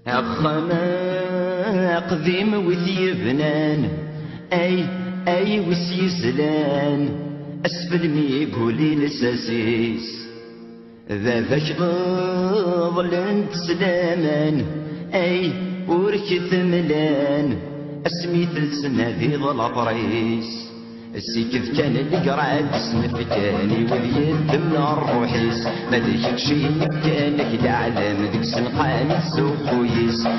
أخنا قديم وذي بنان أي وسيزلان أسفل ميقولي لساسيس ذا فاش ظلن تسلامان أي وركث ملان أسمي ثلثنا ذي ظل طريس السيكذ كان اللي قرعد سنفكاني وذي الدم الروحيس ما ذيك شي كانك العالم ذيك سنقاني السوخويس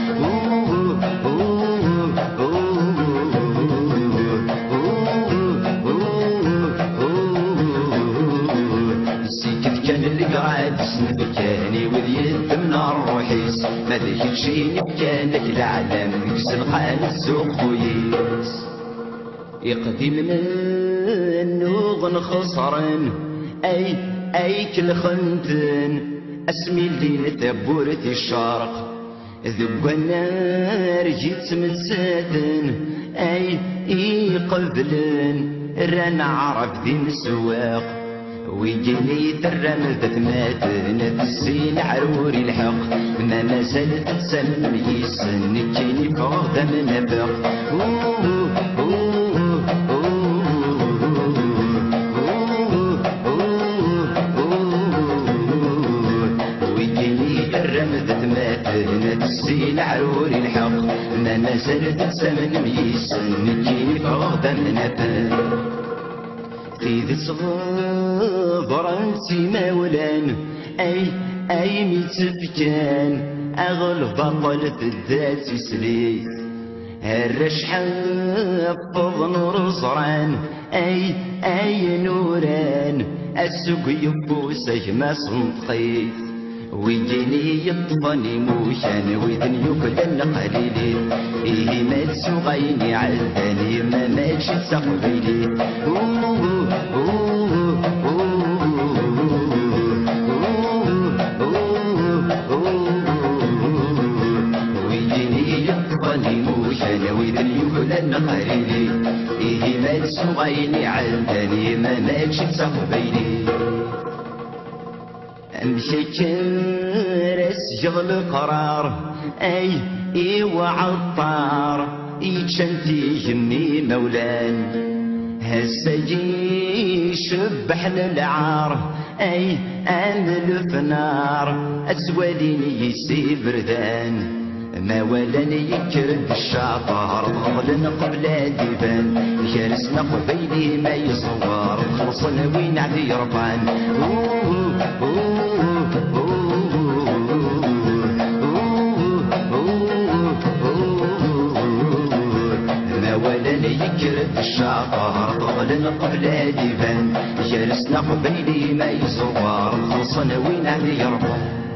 السيكذ كان اللي قرعد سنفكاني وذي الدم الروحيس ما ذيك شي كانك العالم ذيك سنقاني السوخويس يقدم من نوغ خسران أي كل خنتن أسمي الليل تبورة الشرق ذب النار جيت متساتن أي قبلن ران عرف ذي مسواق ويجيني ترم ذات السين عروري الحق ما زالت تسلم يسن كيني فوق من نبق السين عروري الحق ما زالت تسلم يسن كيني فوق من نبق تيذ صغر انتي مولان أي ميتفكان أغلب بطلت الذات سليت الرشحة فض نور صران أي نوران السوق يبوسه ما صنطقيت ويجيني يطفني موشان ويدن يكلن قليلين إيه ما تسوغيني عذاني ما ماشي تسقبيلي ويجيني يطفني موشان ويدن يكلن قليلين إيه ما تسوغيني عذاني ما ماشي تسقبيلي أمشي كرس جغل قرار أي وعطار يتشنتي جني مولان هالسجي شبح للعار أمل في نار أسواليني يسي بردان ما ولاني يكرد الشعطار ظلن قبل ديبان جالسنا قبيلي ما يصور خلصنا وين عدي ربان ما ولاني يكرد الشعطار ظلن قبل ديبان جالسنا قبيلي ما يصور خلصنا وين عدي ربان